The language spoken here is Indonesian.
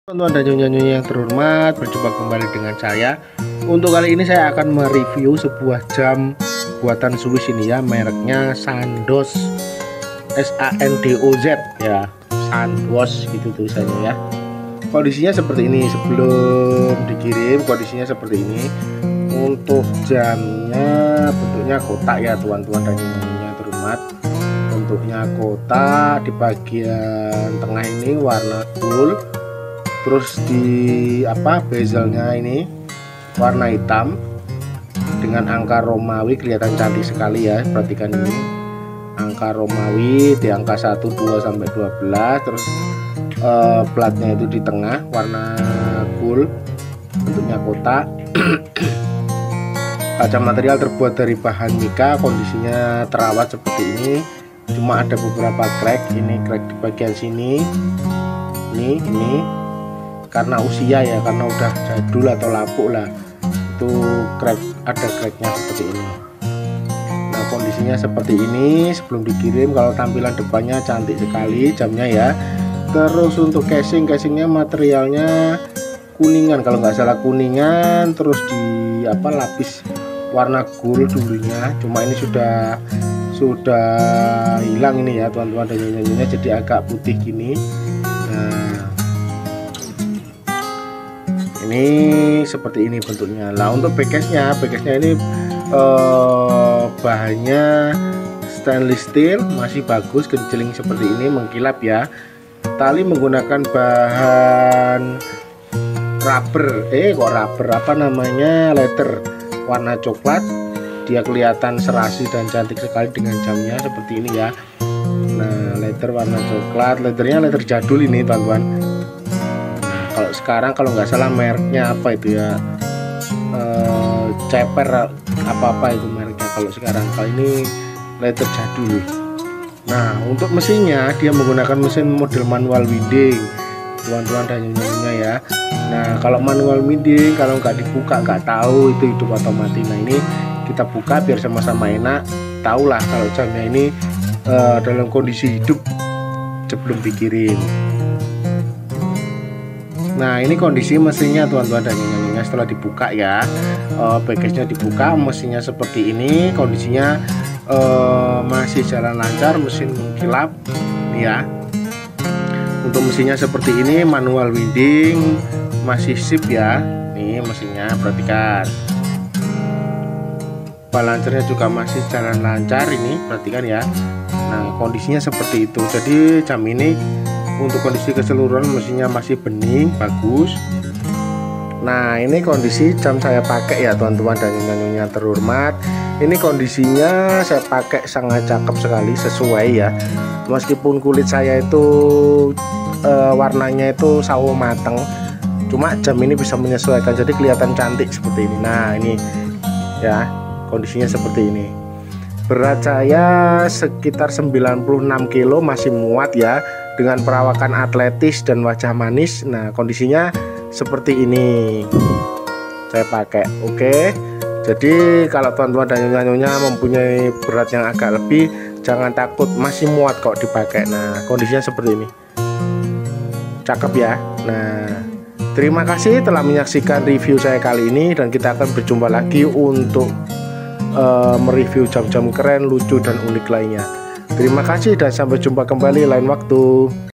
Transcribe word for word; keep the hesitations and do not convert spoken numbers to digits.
Teman-teman dan nyonya-nyonya yang terhormat, berjumpa kembali dengan saya. Untuk kali ini saya akan mereview sebuah jam buatan Swiss ini ya, mereknya Sandoz, S A N D O Z ya, Sandoz gitu tulisannya ya. Kondisinya seperti ini, sebelum dikirim kondisinya seperti ini. Untuk jamnya bentuknya kotak ya teman-teman dan nyonya terhormat. Bentuknya kotak, di bagian tengah ini warna gold. Terus di apa bezelnya ini warna hitam dengan angka Romawi, kelihatan cantik sekali ya. Perhatikan ini angka Romawi di angka satu, dua sampai dua belas. Terus eh, platnya itu di tengah warna gold, bentuknya kotak. Kaca material terbuat dari bahan mika, kondisinya terawat seperti ini. Cuma ada beberapa crack, ini crack di bagian sini. Ini ini karena usia ya, karena udah jadul atau lapuk lah, itu crack, ada cracknya seperti ini. Nah kondisinya seperti ini sebelum dikirim. Kalau tampilan depannya cantik sekali jamnya ya. Terus untuk casing, casingnya materialnya kuningan kalau nggak salah, kuningan. Terus di apa lapis warna gold dulunya, cuma ini sudah sudah hilang ini ya teman-teman dan nyonya-nyonya, jadi agak putih gini. Nah ini seperti ini bentuknya. Lah untuk backcase-nya, backcase-nya ini eh, bahannya stainless steel, masih bagus, genceling seperti ini, mengkilap ya. Tali menggunakan bahan rubber, eh kok rubber apa namanya, leather warna coklat. Dia kelihatan serasi dan cantik sekali dengan jamnya seperti ini ya. Nah leather warna coklat, leathernya leather jadul ini teman-teman. Kalau sekarang kalau nggak salah mereknya apa itu ya, e, ceper apa-apa itu mereknya kalau sekarang. Kalau ini leather jadul. Nah untuk mesinnya dia menggunakan mesin model manual winding teman-teman dan nyonya ya. Nah kalau manual winding kalau nggak dibuka nggak tahu itu hidup otomatis. Nah ini kita buka biar sama-sama enak tahulah kalau jamnya ini e, dalam kondisi hidup sebelum dikirim. Nah ini kondisi mesinnya teman-teman dan nyonya setelah dibuka ya, uh, backcase-nya dibuka, mesinnya seperti ini, kondisinya uh, masih jalan lancar, mesin mengkilap ya. Untuk mesinnya seperti ini, manual winding, masih sip ya. Nih mesinnya perhatikan, balancernya juga masih jalan lancar ini, perhatikan ya. Nah kondisinya seperti itu. Jadi jam ini untuk kondisi keseluruhan mesinnya masih bening, bagus. Nah ini kondisi jam saya pakai ya teman-teman dan nyonya-nyonya terhormat. Ini kondisinya saya pakai sangat cakep sekali, sesuai ya. Meskipun kulit saya itu e, warnanya itu sawo mateng, cuma jam ini bisa menyesuaikan, jadi kelihatan cantik seperti ini. Nah ini ya kondisinya seperti ini. Berat saya sekitar sembilan puluh enam kilo, masih muat ya, dengan perawakan atletis dan wajah manis. Nah kondisinya seperti ini saya pakai. Oke, jadi kalau teman-teman dan nyonya-nyonya mempunyai berat yang agak lebih, jangan takut, masih muat kok dipakai. Nah kondisinya seperti ini, cakep ya. Nah terima kasih telah menyaksikan review saya kali ini, dan kita akan berjumpa lagi untuk uh, mereview jam-jam keren, lucu dan unik lainnya. Terima kasih dan sampai jumpa kembali lain waktu.